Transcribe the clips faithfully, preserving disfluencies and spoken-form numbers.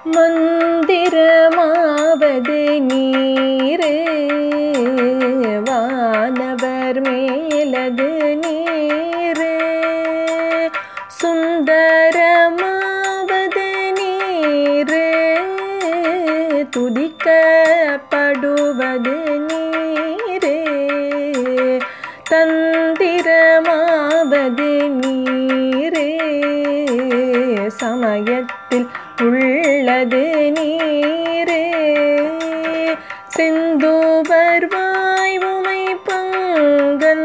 மந்திரமாவது நீரே வானவர் மேலது நீரே சுந்தரமாவது நீரே துதிக்கப்படுவது நீரே தந்திரமாவது நீரே சமயத்தில் உள்ளது நீரே செந்தூவர் வாய்வுமை பங்கன்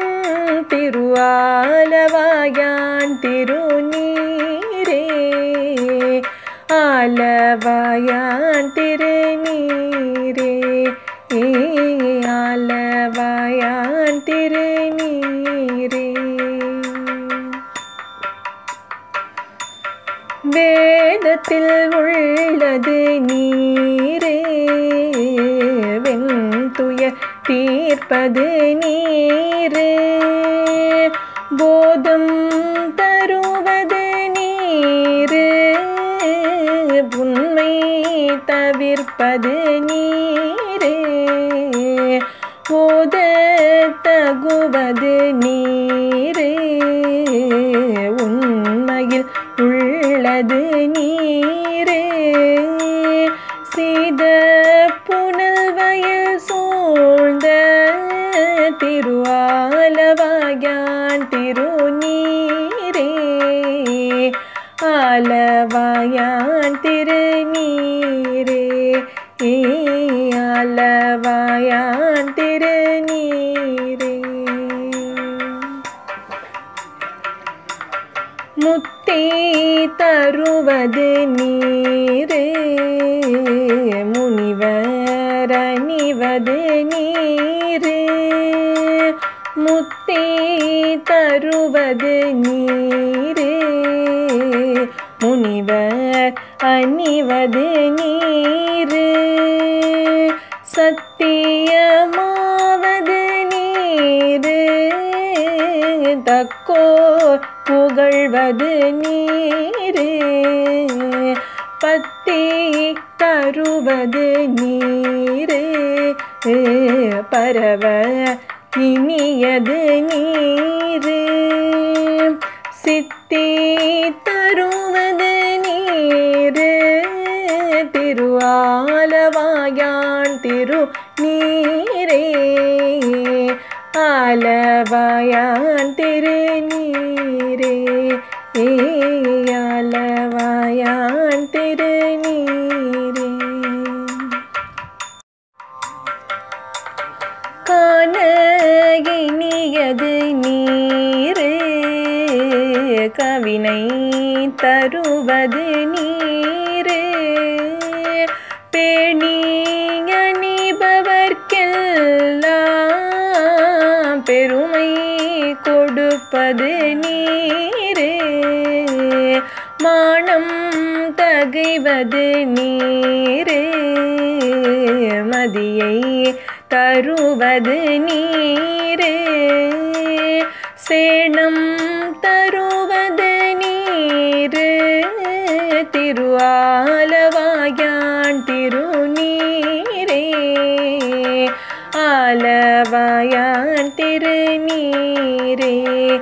திருஆலவாயான் திருநீரே ஆலவாயான் திருநீரே ஆலவாயான் திருநீரே வேதத்தில் உள்ளது நீரே வெண்துய தீர்ப்பது நீரே போதம் தருவது நீரே உண்மை தவிர்ப்பது நீரே ஓத தகுவது நீரே உண்மையில் உள்ளது நீரே சீத புனல் வயல் சூழ்ந்த திருஆலவாயான் திருநீரே ஆலவாயான் திருநீரே ஆலவாயான் திருநீரே முத்தி தருவது நீரே முனிவர் அணிவது நீரே முத்தி தருவது நீரே முனிவர் அணிவது நீரே சத்தியமாவது நீரே தக்கோர் புகழ்வது நீரே பத்தி தருவது நீரே பரவ இனியது நீரே சித்தி தருவது நீரே திருஆலவாயான் திருநீரே ஆலவாயான் திருநீரே ஆலவாயான் திருநீரே காண இனியது நீரே கவினை தருவது நீரே பேணி அணிபவர்க்கெல்லாம் பெருமை கொடுப்பது நீரே மானம் தகைவது நீரே மதியை தருவது நீரே சேணம் தருவது நீரே திருஆலவாயான் திருநீரே ஆலவாயான் திருநீரே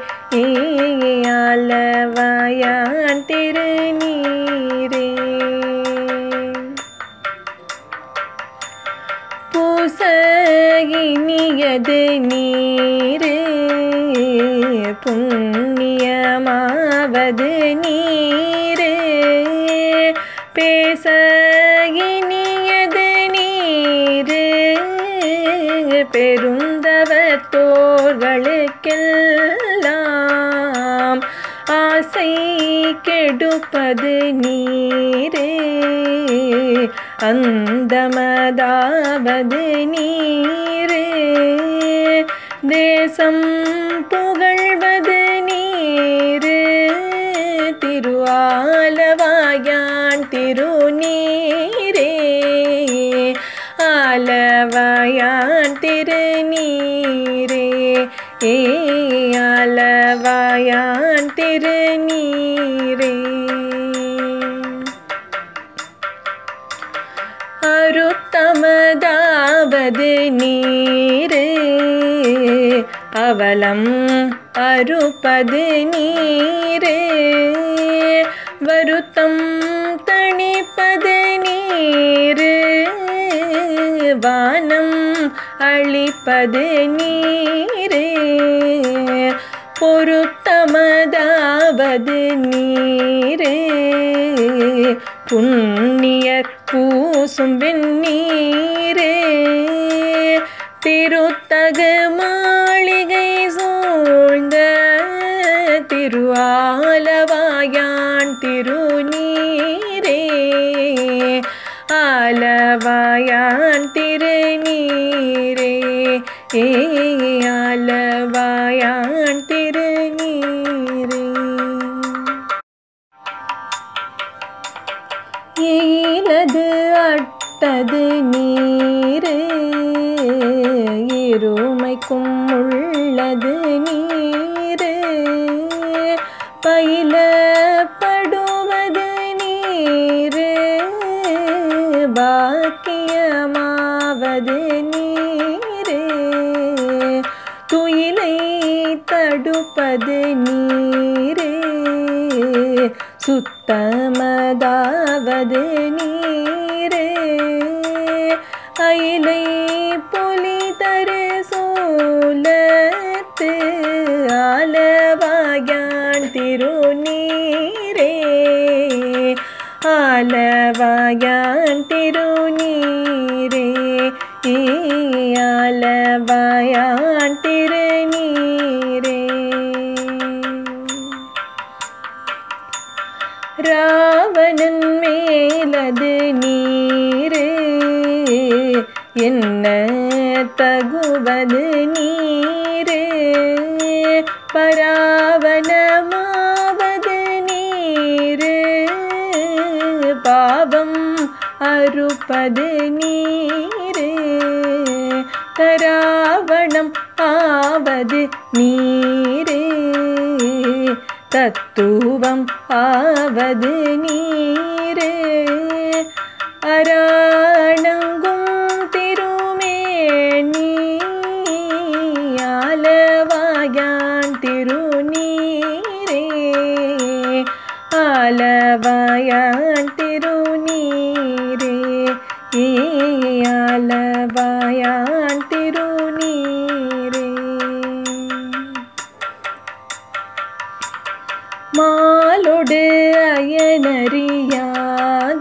ஆலவாயான் திருநீரே பூசகினியது நீரே புண்ணியமாவது நீரே பேச இனியது நீரே பெருந்தவத்தோர்களுக்கெல்லாம் ஆசை கெடுப்பது நீரே அந்தமதாவது நீரே தேசம் புகழ்வது நீரே திருஆலவாயான் திருநீரே ஆலவாயான் திருநீரே ஆலவாயான் திருநீரே அறுப்பது நீரு அவலம் அறுப்பது நீரு வருத்தம் தணிப்பது நீரு வானம் அளிப்பது நீரு பொருத்தமதாவது நீரு புண்ணிய பூசும் வெண்ணீரு திருத்தகு மாளிகை சூழ்ந்த திருஆலவாயான் திருநீரே ஆலவாயான் திருநீரே ஏ ஆலவாயான் திருநீரே ஈனது அட்டது நீரு இருமைக்கும் உள்ளது நீரு பயிலப்படுவது நீரு பாக்கியமாவது நீரு துயிலை தடுப்பது நீரு சுத்தமதாவது நீரு அயிலை பொலி தரு சோலத்து ஆலவாயான் திருநீரே ஆலவாயான் திருநீரே ஆலவாயான் திருநீரே ராவணன் மேலது நீரு என்ன தகுவது நீரு பராவணமாவது நீரு பாவம் அறுப்பது நீரு தராவணம் ஆவது நீரு தத்துவம் ஆவது நீரு அராணங்கும் திருமேனி ஆலவாயான் திருநீரே ஆலவாயான் திருநீரே ஆலவாயான் திருநீரே மாலொடு அயனறியாத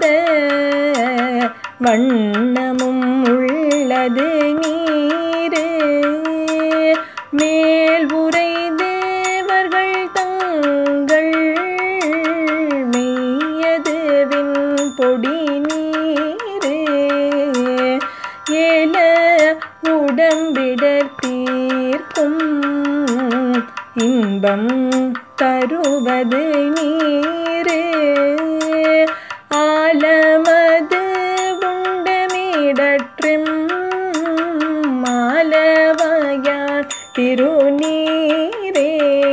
வண்ணமும் உள்ளது நீரு மேல் உரை தேவர்கள் தங்கள் மெய்யது விண் பொடி நீரு ஏல உடம்பிடர் தீர்க்கும் இன்பம் தருவது நீரு ஆலமது உண்டமிடற்றும் ஆலவாயான் திருநீரே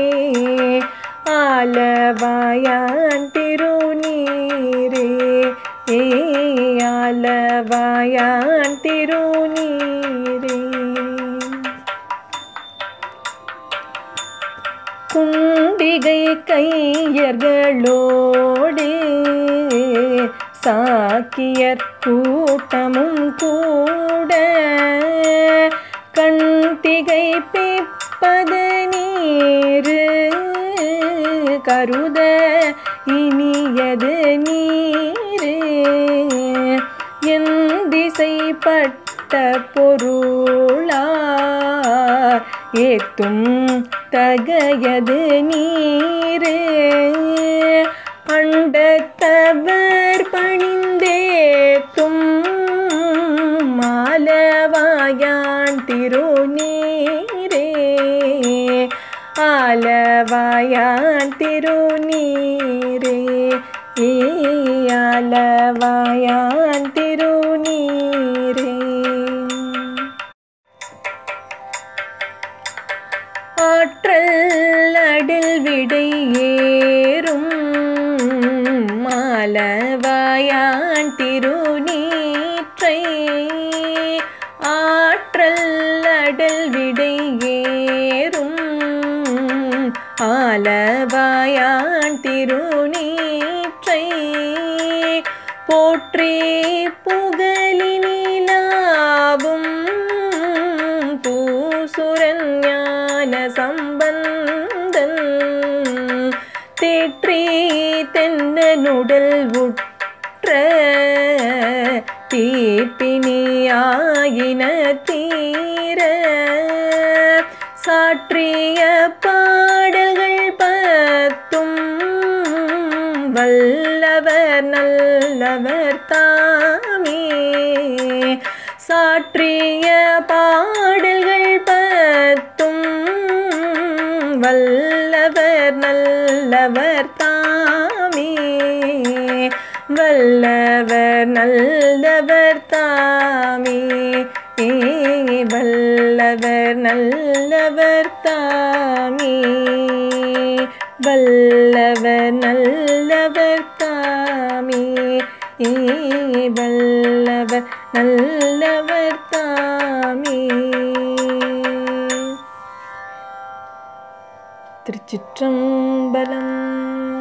ஆலவாயான் திருநீரே ஆலவாயான் திருநீரே குண்டிகை கையர்களோடு சாக்கியர் கூட்டமும் கூட கண்டிகை பிப்பது நீரு கருத இனியது நீரு என் திசைப்பட்ட பொருளார் ஏத்தும் தகையது நீரு அண்டத்தவர் பணிந்தேத்தும் ஆலவாயான் திருநீரே ஆலவாயான் திருநீரே ஆலவாயான் திருநீரே ஆற்றல் அடில் விடை ஏறும் மாலவாயான் திருநீற்றை ஆ ஆலவாயான் திருநீற்றை போற்றி புகழினிலாவும் பூசுரன் ஞான சம்பந்தன் தேற்றி தென்னனுடல் உற்ற தீப்பினியாயின தீர சாற்றிய பாடல்கள் பத்தும் வல்லவர் நல்லவர் தாமே சாற்றிய பாடல்கள் பத்தும் வல்லவர் நல்லவர் தாமே வல்லவர் நல்லவர் தாமே வல்லவர் நல்லவர் தாமே வல்லவர் நல்லவர் தாமே வல்லவர் நல்லவர் தாமே. திருச்சிற்றம்பலம்.